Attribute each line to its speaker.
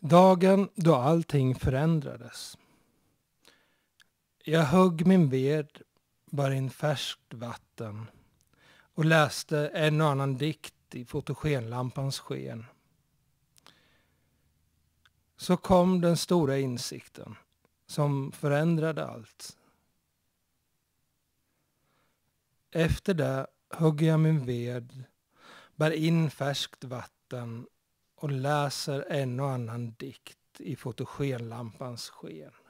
Speaker 1: Dagen då allting förändrades. Jag högg min ved, bar in färskt vatten och läste en och annan dikt i fotogenlampans sken. Så kom den stora insikten som förändrade allt. Efter det högg jag min ved, bär in färskt vatten och läser en och annan dikt i fotogenlampans sken.